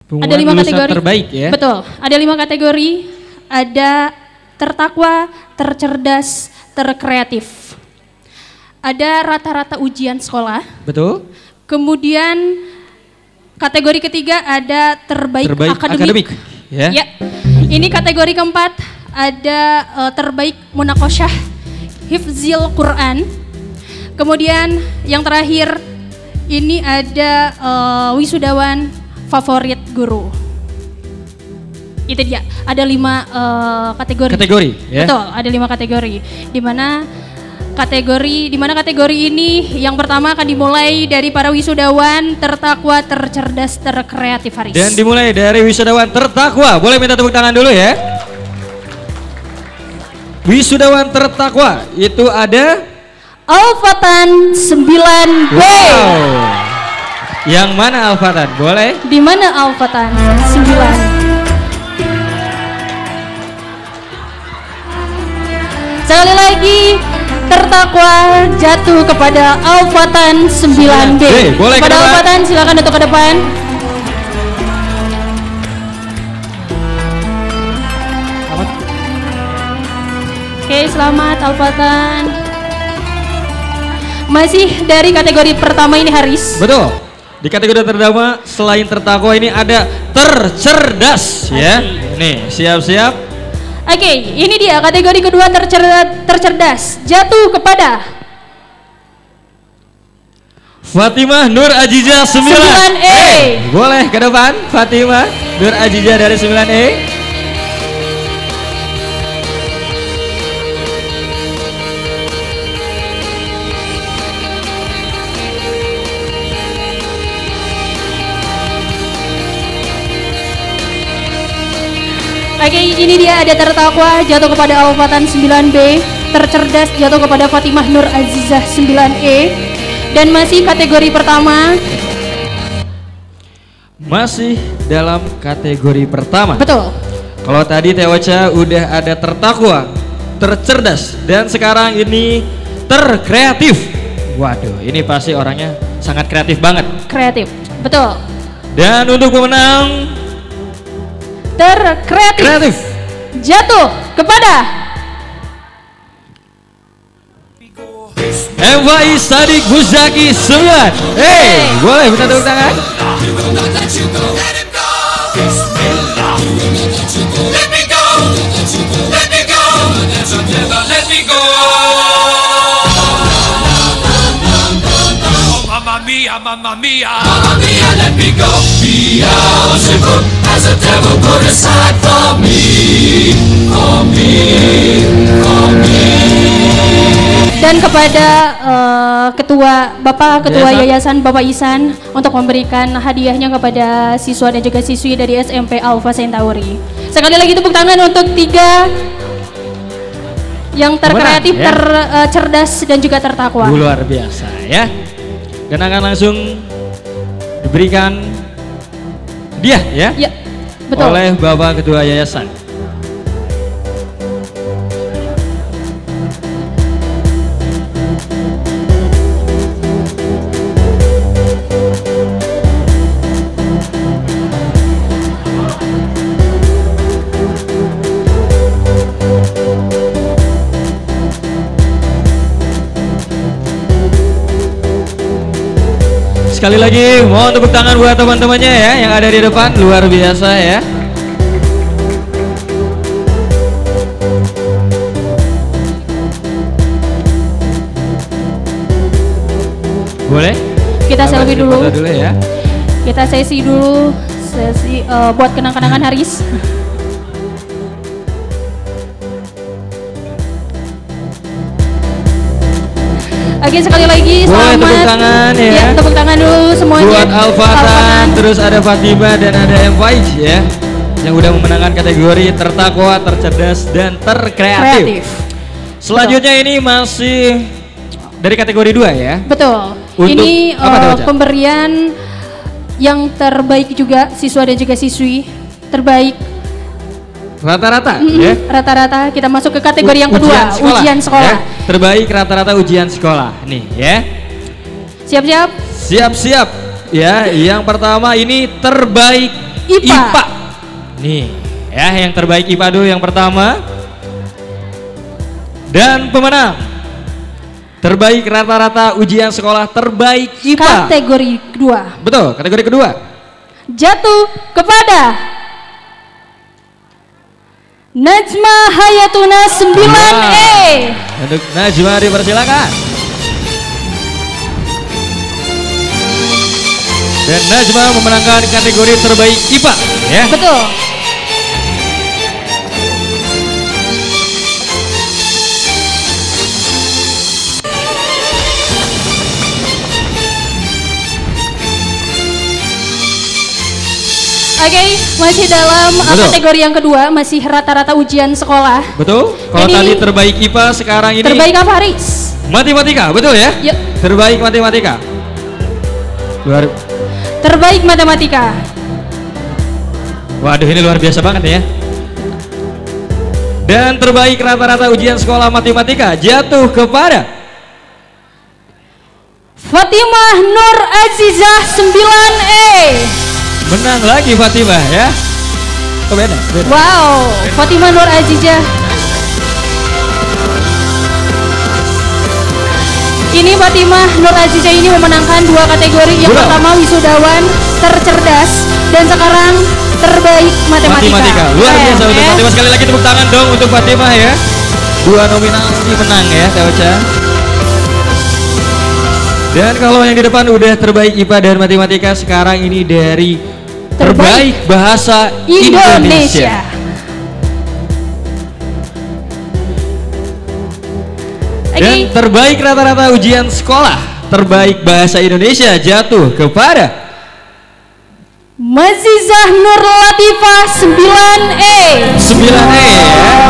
Ada 5 kategori terbaik ya. Betul, ada 5 kategori. Ada tertakwa, tercerdas, terkreatif. Ada rata-rata ujian sekolah. Betul. Kemudian kategori ketiga ada terbaik akademik. Ya. Ya. Ini kategori keempat ada terbaik munakosyah hifzil Quran. Kemudian yang terakhir ini ada wisudawan favorit guru. Itu dia, ada 5 kategori. Kategori, ya. Betul, ada 5 kategori. Di mana kategori ini yang pertama akan dimulai dari para wisudawan tertakwa, tercerdas, terkreatif, Haris. Dan dimulai dari wisudawan tertakwa. Boleh minta tepuk tangan dulu ya. Wisudawan tertakwa itu ada Alfatan 9B. Wow. Yang mana Alfatan? Boleh? Di mana Alfatan 9? Sekali lagi tertakwa jatuh kepada Alfatan 9B. Boleh kepada Alfatan silakan untuk ke depan. Oke, selamat Alfatan. Masih dari kategori pertama ini, Haris. Betul. Di kategori pertama selain tertakwa ini ada tercerdas ya. Nih, siap-siap. Oke, ini dia kategori kedua tercerdas jatuh kepada Fatimah Nur Ajijah 9E. Boleh ke depan Fatimah Nur Ajijah dari 9E. Oke, ini dia ada tertakwa jatuh kepada Alfatan 9B, tercerdas jatuh kepada Fatimah Nur Azizah 9E, dan masih kategori pertama. Masih dalam kategori pertama. Betul. Kalau tadi Teocha udah ada tertakwa, tercerdas, dan sekarang ini terkreatif. Waduh, ini pasti orangnya sangat kreatif banget. Kreatif, betul. Dan untuk pemenang terkreatif jatuh kepada MFI Sadik Buzaki 9. Boleh minta tepuk tangan. Mamma mia, let me go. Beelzebub has a devil put aside for me, for me, for me. Dan kepada Bapak Ketua Yayasan Bapak Isan untuk memberikan hadiahnya kepada siswa dan juga siswi dari SMP Alfa Centauri. Sekali lagi tepuk tangan untuk 3 yang terkreatif, tercerdas dan juga tertakwa. Luar biasa ya. Dan akan langsung diberikan dia ya, betul. Oleh Bapak Ketua Yayasan. Sekali lagi mohon tepuk tangan buat teman-temannya ya yang ada di depan, luar biasa ya. Boleh? Kita selfie dulu. Ya. Kita sesi dulu, buat kenang-kenangan Haris. Oke, sekali lagi selamat. Tepuk tangan ya. Tepuk tangan dulu semuanya. Buat Alfatan, terus ada Fatimah dan ada MFI ya, yang udah memenangkan kategori tertakwa, tercerdas dan terkreatif. Selanjutnya ini masih dari kategori 2 ya. Betul. Untuk ini pemberian yang terbaik juga siswa dan juga siswi terbaik. Rata-rata ya. Rata-rata kita masuk ke kategori yang kedua, ujian sekolah. Ya. Terbaik rata-rata ujian sekolah. Nih ya. Siap-siap. Siap-siap. Ya, yang pertama ini terbaik IPA. Nih, ya yang terbaik IPA dulu yang pertama. Dan pemenang terbaik rata-rata ujian sekolah terbaik IPA. Kategori kedua. Betul, kategori kedua. Jatuh kepada Najma Hayatuna 9E. Untuk Najma dipersilakan. Dan Najma memenangkan kategori terbaik IPA, ya. Betul. Oke, masih dalam kategori yang kedua, masih rata-rata ujian sekolah. Betul. Kalau tadi terbaik IPA, sekarang ini terbaik apa, Haris? Matematika, betul ya? Yuk. Terbaik matematika. Terbaik matematika. Waduh, ini luar biasa banget ya. Dan terbaik rata-rata ujian sekolah matematika jatuh kepada Fatimah Nur Azizah 9E. Menang lagi Fatimah ya. Oh, beda. Wow, Fatimah Nur Azizah. Ini Fatimah Nur Azizah ini memenangkan dua kategori. Yang pertama wisudawan tercerdas dan sekarang terbaik matematika. Luar biasa untuk Fatimah. Sekali lagi tepuk tangan dong untuk Fatimah ya. Dua nominasi menang ya, Teocha. Dan kalau yang di depan udah terbaik IPA dan matematika, sekarang ini dari terbaik bahasa Indonesia. Dan terbaik rata-rata ujian sekolah terbaik bahasa Indonesia jatuh kepada Mazizah Nur Latifah 9E. 9E ya.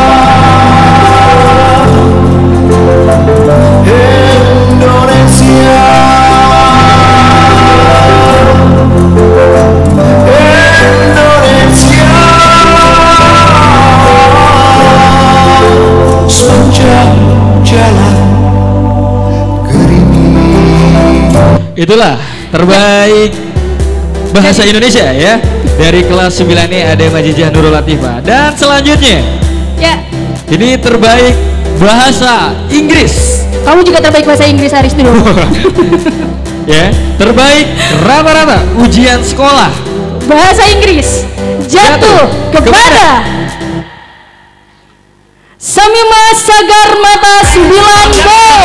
Itulah terbaik bahasa Indonesia ya. Dari kelas 9E ada Mazizah Nurul Latifah. Dan selanjutnya ya, ini terbaik bahasa Inggris. Kamu juga terbaik bahasa Inggris, Haris dulu. Ya, terbaik rata-rata ujian sekolah bahasa Inggris jatuh kepada Samimah Sagar Mata 9B.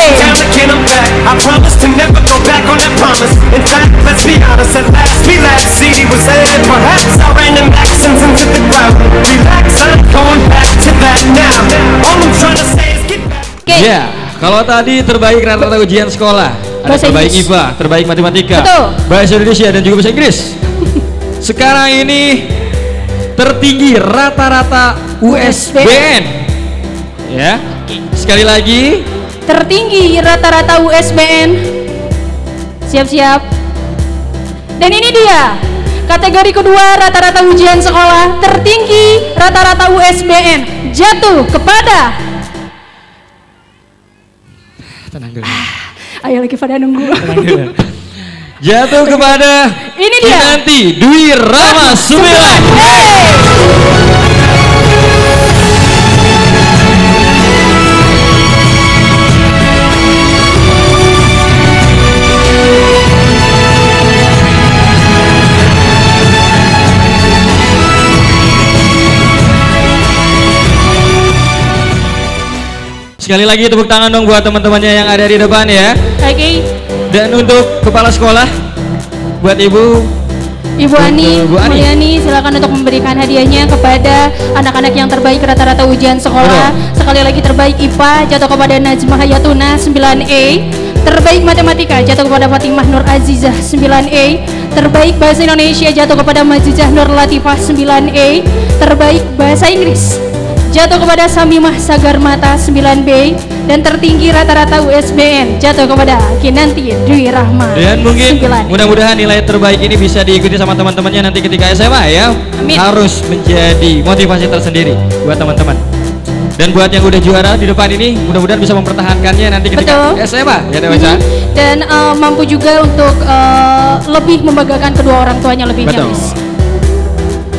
Ya, kalau tadi terbaik rata-rata ujian sekolah, ada terbaik IPA, terbaik matematika, bahasa Indonesia dan juga bahasa Inggris. Sekarang ini tertinggi rata-rata USBN. Ya, sekali lagi tertinggi rata-rata USBN. Siap-siap. Dan ini dia kategori kedua rata-rata ujian sekolah tertinggi rata-rata USBN jatuh kepada tenang dulu. Ayo lagi pada nunggu. Jatuh kepada ini dia Kinanti Dwi Rama 9. Sekali lagi tepuk tangan dong buat teman-temannya yang ada di depan ya. Oke. Dan untuk kepala sekolah, buat Ibu Ani Mulyani, silakan untuk memberikan hadiahnya kepada anak-anak yang terbaik rata-rata ujian sekolah. Sekali lagi terbaik IPA jatuh kepada Najma Hayatuna 9E. Terbaik matematika jatuh kepada Fatimah Nur Azizah 9E. Terbaik bahasa Indonesia jatuh kepada Mazizah Nur Latifah 9E. Terbaik bahasa Inggris jatuh kepada Samimah Sagar Mata 9B. Dan tertinggi rata-rata USBN jatuh kepada Kinanti Dwi Rahma. Dan mungkin mudah-mudahan nilai terbaik ini bisa diikuti sama teman-temannya nanti ketika SMA ya. Amin. Harus menjadi motivasi tersendiri buat teman-teman. Dan buat yang udah juara di depan ini, mudah-mudahan bisa mempertahankannya nanti ketika SMA ya Dewa. Dan mampu juga untuk lebih membanggakan kedua orang tuanya lebih nyaris.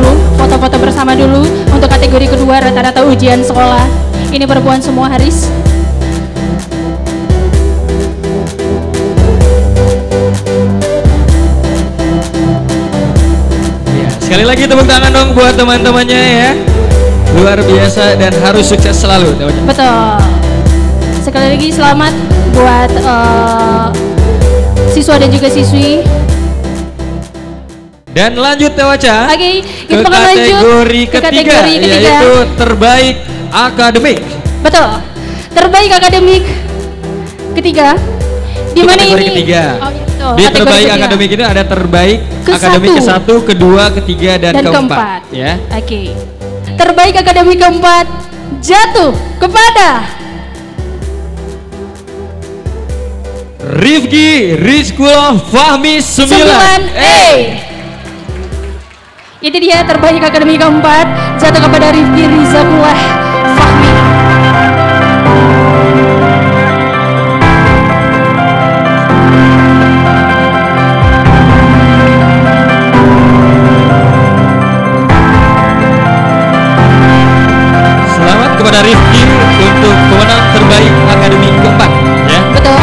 dulu, foto-foto bersama dulu. Untuk kategori kedua rata-rata ujian sekolah. Ini perempuan semua, Haris. Ya, sekali lagi tepuk tangan dong buat teman-temannya ya. Luar biasa dan harus sukses selalu. Betul. Sekali lagi selamat buat siswa dan juga siswi. Dan lanjut Tewaca. Oke, ke kategori ketiga, yaitu terbaik akademik. Betul. Terbaik akademik ketiga. Di mana ini? Ketiga. Oh, gitu. Di terbaik akademik itu ada terbaik akademik ke-1, kedua, ketiga dan keempat. Ya. Oke. Terbaik akademik keempat jatuh kepada Rifki Rizkul Fahmi 9A. Itu dia terbaik akademik keempat jatuh kepada Rifki Rizkullah Fahmi. Selamat kepada Rifki untuk pemenang terbaik akademik keempat ya. Betul.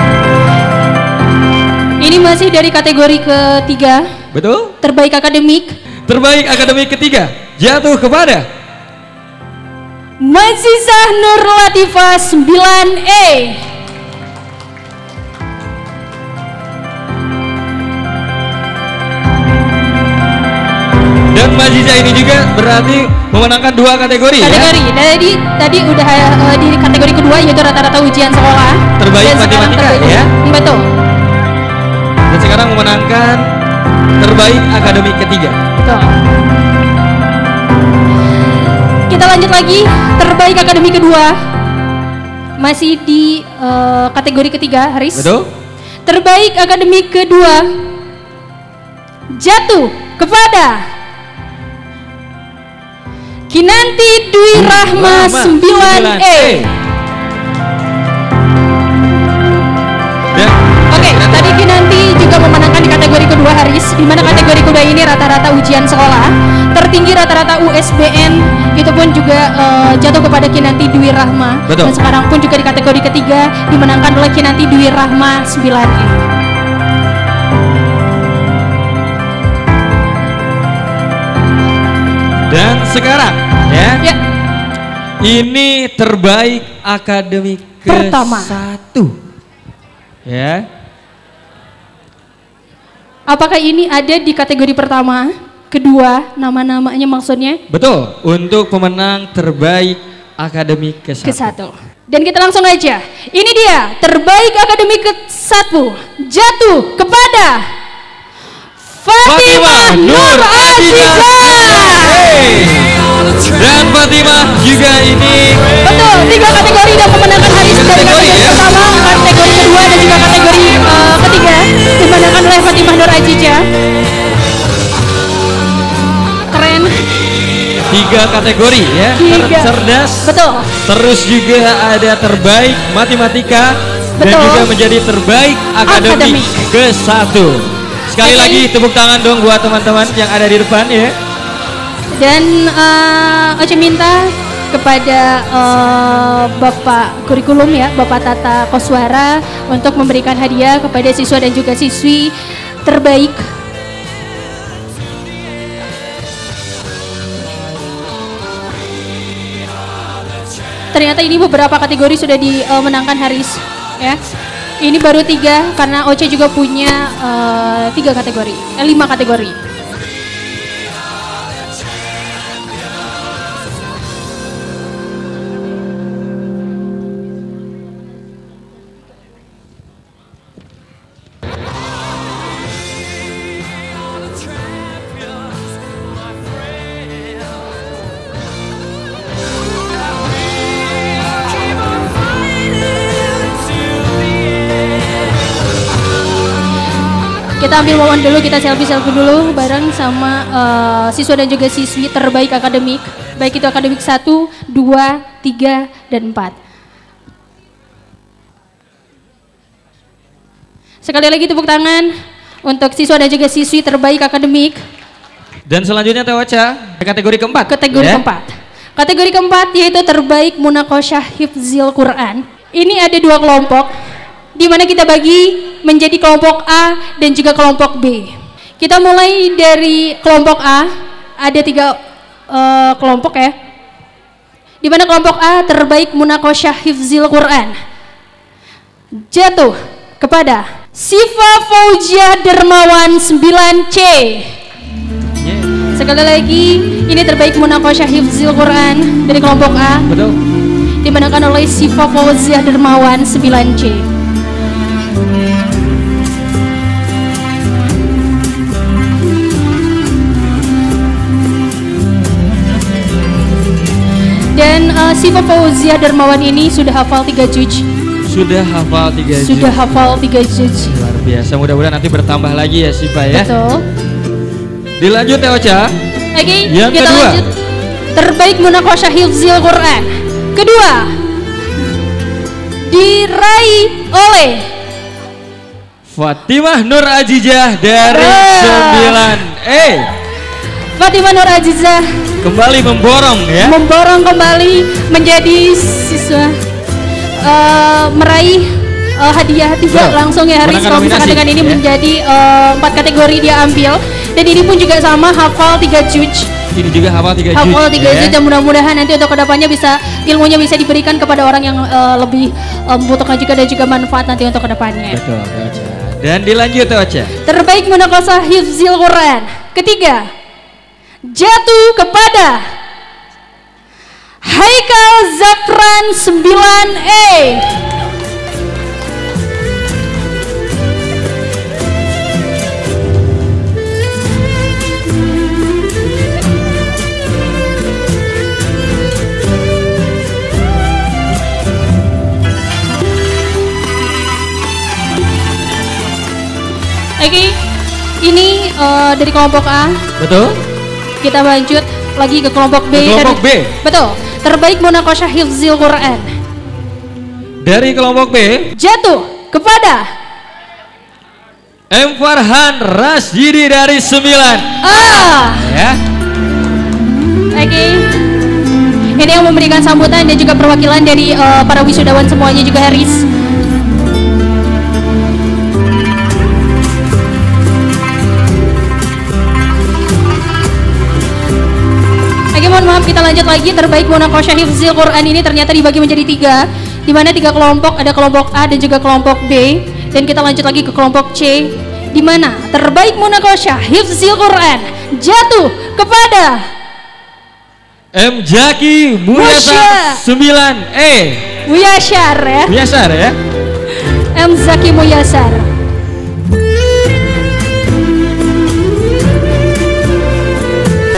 Ini masih dari kategori ketiga. Betul. Terbaik akademik. Terbaik akademik ketiga jatuh kepada Mazizah Nur Latifah 9A. Dan Mazizah ini juga berarti memenangkan 2 kategori ya? Tadi udah di kategori kedua yaitu rata-rata ujian sekolah. Terbaik matematika ya? Betul. Dan sekarang memenangkan terbaik akademik ketiga. Betul. Kita lanjut lagi, terbaik akademik kedua. Masih di kategori ketiga, Haris. Betul. Terbaik akademik kedua jatuh kepada Kinanti Dwi Rahma 9A. Oke, tadi Kinanti juga memenangkan di kategori kedua, Haris. Di mana kategori kedua ini rata-rata ujian sekolah. Tertinggi rata-rata USBN itu pun juga jatuh kepada Kinanti Dwi Rahma. Betul. Dan sekarang pun juga di kategori ketiga dimenangkan oleh Kinanti Dwi Rahma 9A. Dan sekarang ya, ini terbaik akademik pertama. ke-1 ya. Apakah ini ada di kategori pertama, kedua, nama-namanya maksudnya? Betul, untuk pemenang terbaik akademik ke-1. Dan kita langsung aja, ini dia terbaik akademik ke-1 jatuh kepada Fatimah Nur Azizah. Dan Fatimah juga ini betul, 3 kategori dan memenangkan Haris dari kategori pertama, kategori kedua dan juga kategori ketiga dimenangkan oleh Fatimah Nur Azizah. Keren. 3 kategori ya, tercerdas. Betul. Terus juga ada terbaik matematika. Betul. Dan juga menjadi terbaik akademik ke-1. Sekali lagi tepuk tangan dong buat teman-teman yang ada di depan ya. Dan Oce minta kepada Bapak Kurikulum ya, Bapak Tata Koswara untuk memberikan hadiah kepada siswa dan juga siswi terbaik. Ternyata ini beberapa kategori sudah dimenangkan Haris ya. Ini baru 3 karena Oce juga punya 5 kategori. Kita ambil momen dulu, kita selfie dulu bareng sama siswa dan juga siswi terbaik akademik. Baik itu akademik 1, 2, 3, dan 4. Sekali lagi tepuk tangan untuk siswa dan juga siswi terbaik akademik. Dan selanjutnya Teh Ocha, kategori keempat. Kategori keempat. Kategori keempat yaitu terbaik munakosyah hifzil Quran. Ini ada 2 kelompok, di mana kita bagi menjadi kelompok A dan juga kelompok B. Kita mulai dari kelompok A, ada 3 kelompok ya. Di mana kelompok A terbaik munakosyah hifzil Quran jatuh kepada Sifa Faujiah Dermawan 9C. Sekali lagi, ini terbaik munakosyah hifzil Quran dari kelompok A. Betul. Dimenangkan oleh Sifa Fauziah Dermawan 9C. Dan Sifa Fauziah Dermawan ini sudah hafal 3 juz. Sudah hafal 3 juz. Sudah hafal 3 juz. Luar biasa, mudah-mudahan nanti bertambah lagi ya Sifa ya. Betul. Dilanjut Teh Ocha. Oke, yang kita kedua. lanjut. Terbaik munakosyah hifzil Quran kedua diraih oleh Fatimah Nur Azizah dari 9E. Fatimah Nur Azizah Kembali memborong ya. memborong kembali menjadi siswa meraih hadiah 3 langsung ya Haris. Kalau misalkan dengan ini menjadi 4 kategori dia ambil, dan ini pun juga sama hafal 3 juz. Ini juga hafal 3 juz. Hafal 3 juz dan mudah-mudahan nanti untuk kedepannya bisa ilmunya bisa diberikan kepada orang yang lebih membutuhkan juga dan juga manfaat nanti untuk kedepannya. Betul Teh Ocha. Dan dilanjut Teh Ocha. Terbaik munakosyah hifzil Quran ketiga jatuh kepada Haikal Zafran 9E. Oke, ini dari kelompok A. Betul. Kita lanjut lagi ke kelompok B. Kelompok B. Betul. Terbaik munakosyah hifzil Quran Dari kelompok B jatuh kepada M. Farhan Rasjidi dari 9A. Ya. Oke. Ini yang memberikan sambutan dan juga perwakilan dari para wisudawan semuanya juga Haris. Oke, mohon maaf, kita lanjut lagi. Terbaik munakosyah hifzil Quran ini ternyata dibagi menjadi 3, di mana 3 kelompok, ada kelompok A dan juga kelompok B. Dan kita lanjut lagi ke kelompok C, di mana terbaik munakosyah hifzil Quran jatuh kepada M. Jaki Muyasar 9E. Muyasar ya. Muyasar ya. M. Zaki Muyasar.